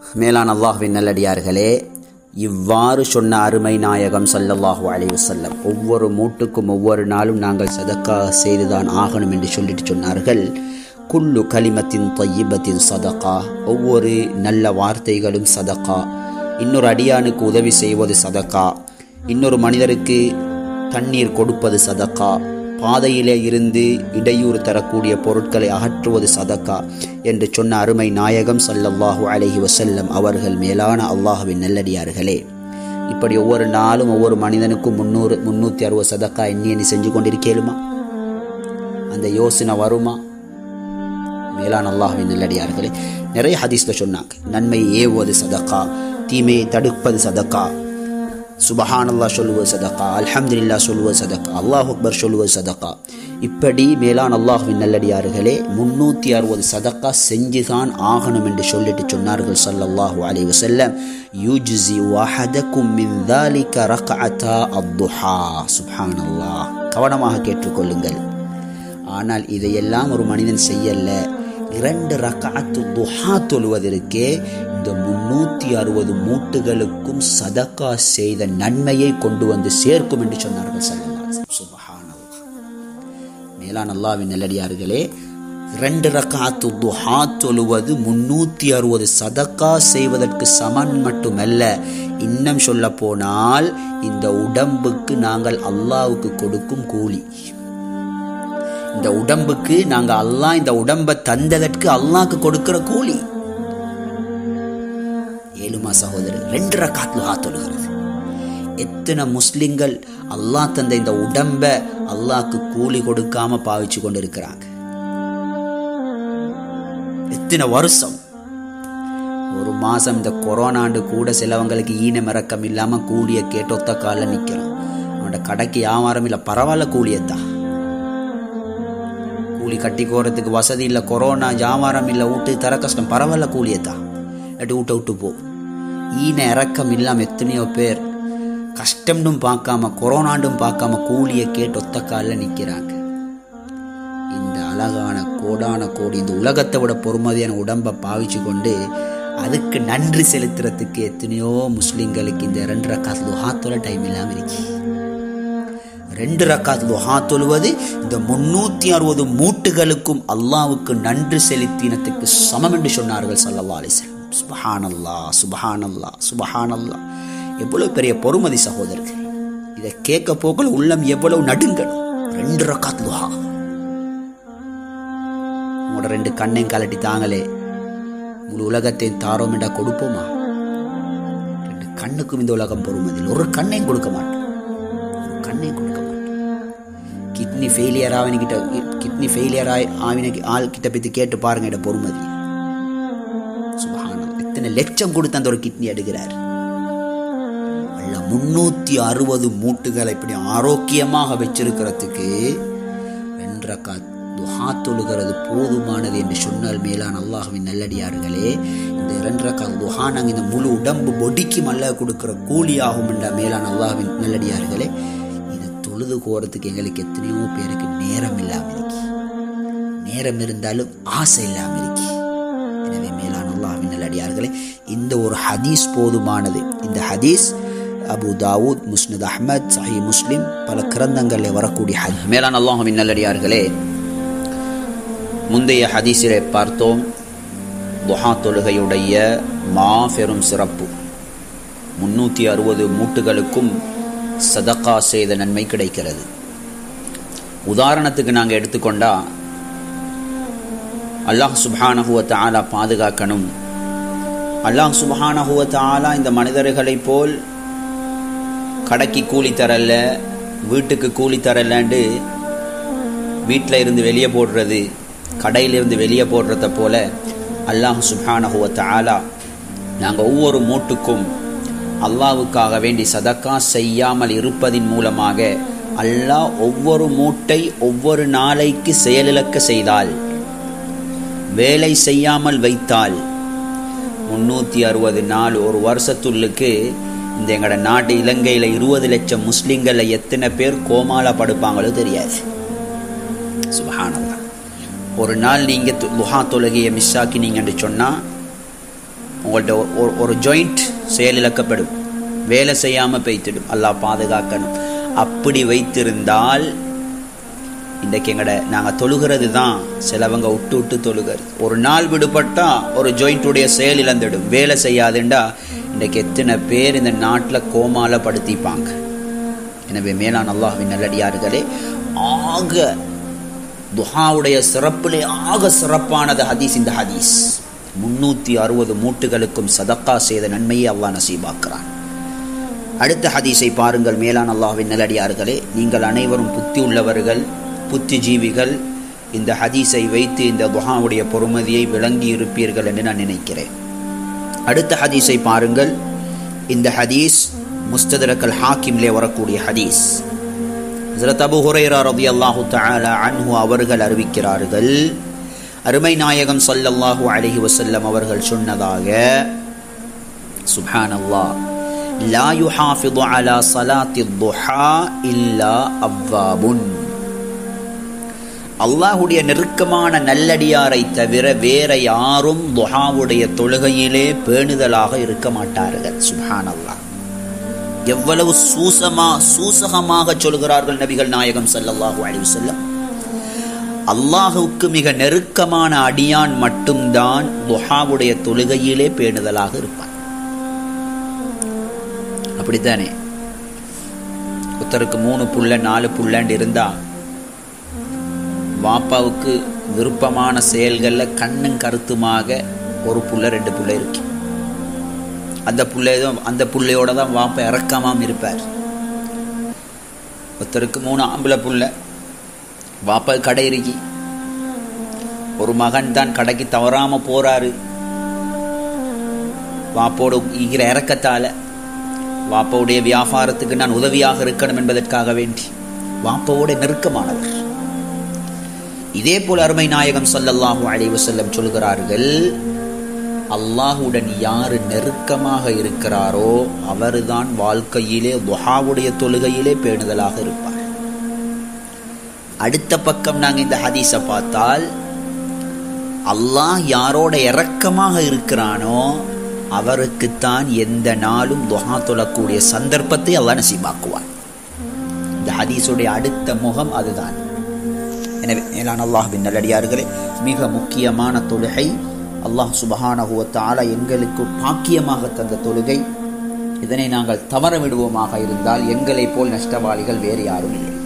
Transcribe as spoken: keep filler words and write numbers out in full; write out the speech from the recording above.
மேலான அல்லாஹ்வின் நல்லடியார்களே, இவ்வாறு சொன்ன அருமை நாயகம் ஸல்லல்லாஹு அலைஹி வஸல்லம் ஒவ்வொரு மூட்டுக்கும் ஒவ்வொரு நாளும் நாங்கள் சதக்கா செய்துதான் ஆகணும் என்று சொல்லிட்டு சொன்னார்கள். குல்லு கலிமத்தின் தய்யிபத்தின் சதக்கா, ஒவ்வொரு நல்ல வார்த்தைகளும் சதக்கா. இன்னொரு அடியானுக்கு உதவி செய்வது சதக்கா, இன்னொரு மனிதருக்கு தண்ணீர் கொடுப்பது சதக்கா, பாதையிலே இருந்து இடையூறு தரக்கூடிய பொருட்களை அகற்றுவது சதக்கா என்று சொன்ன அருமை நாயகம் ஸல்லல்லாஹு அலைஹி வஸல்லம் அவர்கள். மேலான அல்லாஹ்வின் நல்லடியார்களே, இப்படி ஒவ்வொரு நாளும் ஒவ்வொரு மனிதனுக்கும் முன்னூறு முன்னூற்றி அறுபது சதக்கா எண்ணி எண்ணி செஞ்சு கொண்டிருக்கேலுமா? அந்த யோசனை வருமா? மேலான அல்லாஹ்வின் நல்லடியார்களே, நிறைய ஹதீஸ்ல சொன்னாங்க, நன்மையை ஏவுவது சதக்கா, தீமையை தடுப்பது சதக்கா, சுபஹானல்லாஹ் சொல்லுவது சதக்கா, அல்ஹம்துலில்லாஹ் சொல்லுவது சதக்கா, அல்லாஹ் அக்பர் சொல்லுவது சதக்கா. இப்படி மேலான அல்லாஹ்வின் நல்லடியார்களே முன்னூற்றி அறுபது சதக்கா செஞ்சுதான் ஆகணும் என்று சொல்லிட்டு சொன்னார்கள் ஸல்லல்லாஹு அலைஹி வஸல்லம். யுஜ்ஸி வஹதக்கும் மின் ذلك ரக்அத்தா அத்ஹா. சுப்ஹானல்லாஹ், கவனமாக கேட்டுக்கொள்ளுங்கள். ஆனால் இதையெல்லாம் ஒரு மனிதன் செய்யல, இரண்டு ரக்அத்து துஹா தொழுவதற்கே இந்த முன்னூற்றி அறுபது மூட்டுகளுக்கும் சதக்கா செய்த நன்மையை கொண்டு வந்து சேர்க்கும் என்று சொன்னார்கள் ஸல்லல்லாஹு அலைஹி வஸல்லம். சுப்ஹானல்லாஹ். மேலான அல்லாஹ்வின் நல்லடியார்களே, இரண்டு ரக்அத்து துஹா தொழுவது முன்னூற்றி அறுபது சதக்கா செய்வதற்கு சமன் மட்டுமல்ல, இன்னும் சொல்ல போனால் இந்த உடம்புக்கு நாங்கள் அல்லாஹ்வுக்கு கொடுக்கும் கூலி. இந்த உடம்புக்கு நாங்கள் அல்லாஹ் இந்த உடம்பை தந்ததற்கு அல்லாஹ்க்கு கொடுக்கிற கூலி. ஏழுமா சகோதரர், ரெண்டு ரக்காத் லுஹா தொழுகிறது. எத்தனை முஸ்லிம்கள் அல்லாஹ் தந்த இந்த உடம்பை அல்லாஹ்க்கு கூலி கொடுக்காம பாவிச்சு கொண்டு இருக்கிறாங்க? எத்தனை வருஷம், ஒரு மாசம் இந்த கொரோனாண்டு கூட சிலவங்களுக்கு ஈன மிறக்கம் இல்லாம கூலிய கேட்டு ஒத்த கால நிக்கிறான். அவனோட கடைக்கு வியாபாரம் இல்லை, பரவாயில்ல கூலியத்தான். கூலி கட்டி கோரத்துக்கு வசதி இல்லை, கொரோனா வியாபாரம் இல்லை, வீட்டு தர கஷ்டம், பரவாயில்ல கூலியத்தான், இல்லாட்டி வீட்டை விட்டு போ. ஈன இறக்கம் இல்லாமல் எத்தனையோ பேர் கஷ்டம்னும் பார்க்காம கொரோனாண்டும் பார்க்காம கூலியை கேட்டு ஒத்த காலில் நிற்கிறாங்க. இந்த அழகான கோடான கோடி இந்த உலகத்தை விட பொறுமதியான உடம்பை பாவிச்சு கொண்டு அதுக்கு நன்றி செலுத்துறதுக்கு எத்தனையோ முஸ்லிம்களுக்கு இந்த ரெண்டு ரக்காத் லுஹா தொழ டைம் இல்லாமல் இருக்கு. ரெண்டு ரக்காத் லுஹா தொழுவது இந்த முன்னூற்றி அறுபது மூட்டுகளுக்கும் அல்லாஹ்வுக்கு நன்றி செலுத்தினத்துக்கு சமம் என்று சொன்னார்கள் ஸல்லல்லாஹு அலைஹி வஸல்லம். சுப்ஹானல்லாஹ், சுப்ஹானல்லாஹ், சுப்ஹானல்லாஹ். எவ்வளவு பெரிய பொறுமதி சகோதரர்கள். இதை கேட்க போக்கள் உள்ளம் எவ்வளவு நடுங்கணும். ரெண்டு ரக்காத் லுஹா. உங்களோட ரெண்டு கண்ணையும் கலட்டி தாங்களே, முழு உலகத்தையும் தாரோம் என்றா கொடுப்போமா? ரெண்டு கண்ணுக்கும் இந்த உலகம் பொறுமதி, ஒரு கண்ணையும் கொடுக்க மாட்டோம், ஒரு கண்ணையும் கொடுக்க மாட்டோம். கிட்னி ஃபெயிலியர் ஆவினிக்கிட்ட கிட்னி ஃபெயிலியர் ஆகி ஆவின ஆள் கிட்ட பற்றி கேட்டு பாருங்க இட பொறுமதி. சுப்ஹானல்லாஹ், எத்தனை லட்சம் கொடுத்து அந்த ஒரு கிட்னி எடுக்கிறார். அல்ல முன்னூற்றி அறுபது மூட்டுகளை இப்படி ஆரோக்கியமாக வச்சிருக்கிறதுக்கு ரெண்டு ரக்காத் துஹா தொழுகிறது போதுமானது என்று சொன்னால் மேலான அல்லாஹ்வின் நல்லடியார்களே, இந்த இரண்டு ரக்காத் துஹா நாங்கள் இந்த முழு உடம்பு பொடிக்கு அல்லாஹ் கொடுக்கிற கூலியாகும் என்ற மேலான அல்லாஹ்வின் நல்லடியார்களே, இதை தொழுது போறதுக்கு எங்களுக்கு எத்தனையோ பேருக்கு நேரம் இல்லாமல் இருக்கு. நேரம் இருந்தாலும் ஆசை இல்லாமல் இருக்கு. எனவே மேலான அல்லாஹ்வின் நல்லடியார்களே, இந்த ஒரு ஹதீஸ் போதுமானது. இந்த ஹதீஸ் அபு தாவூத், முஸ்னத் அஹ்மத், சஹீஹ் முஸ்லிம் பல கிரந்தங்களில் வரக்கூடிய ஹதீஸ். மேலான அல்லாஹ்வின் நல்லடியார்களே, முந்தைய ஹதீஸிலே பார்த்தோம் துஹா தொழுகையுடைய மாபெரும் சிறப்பு. முன்னூற்றி அறுபது மூட்டுகளுக்கும் சதக்கா செய்த நன்மை கிடைக்கிறது. உதாரணத்துக்கு நாங்கள் எடுத்துக்கொண்டா, அல்லாஹ் சுப்ஹானஹு வ தஆலா பாதுகாக்கணும். அல்லாஹ் சுப்ஹானஹு வ தஆலா இந்த மனிதர்களை போல் கடைக்கு கூலி தரல, வீட்டுக்கு கூலி தரலன்னு வீட்டில் இருந்து வெளியே போடுறது, கடையிலிருந்து வெளியே போடுறத போல அல்லாஹ் சுப்ஹானஹு வ தஆலா நாங்கள் ஒவ்வொரு மூட்டுக்கும் அல்லாஹ்வுக்காக வேண்டி சதக்கா செய்யாமல் இருப்பதின் மூலமாக அல்லாஹ் ஒவ்வொரு மூட்டை ஒவ்வொரு நாளைக்கு செயலிழக்க செய்தால், வேலை செய்யாமல் வைத்தால், முன்னூற்றி அறுபது நாள் ஒரு வருஷத்துள்ளுக்கு இந்த எங்களோட நாட்டு இலங்கையில் இருபது லட்சம் முஸ்லிம்களை எத்தனை பேர் கோமால படுப்பாங்களோ தெரியாது. சுப்ஹானல்லாஹ். ஒரு நாள் நீங்கள் லுஹா தொழுகையை மிஸ் ஆக்கினீங்கன்னு சொன்னால் உங்கள்ட்ட ஒரு ஜாயிண்ட் செயலிழக்கப்படும், வேலை செய்யாமல் பெய்த்திடும். அல்லாஹ் பாதுகாக்கணும். அப்படி வைத்திருந்தால் இன்றைக்கு எங்கட நாங்கள் தொழுகிறது தான் சிலவங்க விட்டு விட்டு தொழுகிறது. ஒரு நாள் விடுபட்டா ஒரு ஜாயிண்ட்டுடைய செயல் இழந்துடும், வேலை செய்யாதுண்டா இன்றைக்கு எத்தனை பேர் இந்த நாட்டில் கோமால படுத்திப்பாங்க. எனவே மேலான அல்லாஹ்வின் நல்லடியார்களே, ஆக துஹாவுடைய சிறப்பிலே ஆக சிறப்பானது ஹதீஸ். இந்த ஹதீஸ் முன்னூற்றி அறுபது மூட்டுகளுக்கும் சதக்கா செய்த நன்மையை அல்லாஹ் நசீபாக்குறான். அடுத்த ஹதீஸை பாருங்கள். மேலான அல்லாஹ்வின் நல்லடியார்களே, நீங்கள் அனைவரும் புத்தி உள்ளவர்கள், புத்திஜீவிகள். இந்த ஹதீஸை வைத்து இந்த துஹாவுடைய பொறுமதியை விளங்கி இருப்பீர்கள் என்று நான் நினைக்கிறேன். அடுத்த ஹதீஸை பாருங்கள். இந்த ஹதீஸ் முஸ்தத்ரக் அல் ஹாக்கிம்லே வரக்கூடிய ஹதீஸ். ஹஜ்ரத் அபூ ஹுரைரா ரலியல்லாஹு தஆலா அன்ஹு அவர்கள் அறிவிக்கிறார்கள், அருமை நாயகம் ஸல்லல்லாஹு அலைஹி வஸல்லம் அவர்கள் சொன்னதாக, சுப்ஹானல்லாஹ், லா யுஹாஃபிது அலா ஸலாத்தி துஹா இல்லா அவ்வாபுன். அல்லாஹுடைய நெருக்கமான நல்லடியாரை தவிர வேற யாரும் துஹாவுடைய தொழுகையிலே பேணுதலாக இருக்க மாட்டார்கள். சுப்ஹானல்லாஹ், எவ்வளவு சூசமா சூசகமாக சொல்கிறார்கள் நபிகள் நாயகம் ஸல்லல்லாஹு அலைஹி வஸல்லம். அல்லாஹுக்கு மிக நெருக்கமான அடியான் மட்டும்தான் துஹாவுடைய தொழுகையிலே பேணுதலாக இருப்பான். அப்படித்தானே? ஒருத்தருக்கு மூணு புள்ள நாலு புள்ளன்னு இருந்தா வாப்பாவுக்கு விருப்பமான செயல்களில் கண்ணும் கருத்துமாக ஒரு புள்ள ரெண்டு புள்ள இருக்கு. அந்த புள்ளையோ அந்த புள்ளையோட தான் வாப்பா இறக்காம இருப்பார். ஒருத்தருக்கு மூணு ஆம்பளை புள்ள, வாப்பா கடை இருக்கி, ஒரு மகன் தான் கடைக்கு தவறாம போறாரு. வாப்போட ஈகிற இறக்கத்தால வாப்பாவுடைய வியாபாரத்துக்கு நான் உதவியாக இருக்கணும் என்பதற்காக வேண்டி வாப்பாவோட நெருக்கமானவர். இதே போல் அருமை நாயகம் ஸல்லல்லாஹு அலைஹி வஸல்லம் சொல்கிறார்கள், அல்லாஹுடன் யாரு நெருக்கமாக இருக்கிறாரோ அவர்தான் வாழ்க்கையிலே துஹாவுடைய தொழுகையிலே பேணுதலாக இருப்பார். அடுத்த பக்கம் நாங்கள் இந்த ஹதீஸை பார்த்தால், அல்லாஹ் யாரோட இரக்கமாக இருக்கிறானோ அவருக்குத்தான் எந்த நாளும் துஹா தொழக்கூடிய சந்தர்ப்பத்தை அல்லாஹ் நசீபாக்குவான். இந்த ஹதீஸுடைய அடுத்த முகம் அதுதான். எனவே மேலான அல்லாஹ்வின் நல்லடியார்களே, மிக முக்கியமான தொழுகை, அல்லாஹ் சுப்ஹானஹு வ தஆலா எங்களுக்கு பாக்கியமாக தந்த தொழுகை. இதனை நாங்கள் தவற விடுவோமாக இருந்தால் எங்களை போல் நஷ்டவாளிகள் வேறு யாரும் இல்லை.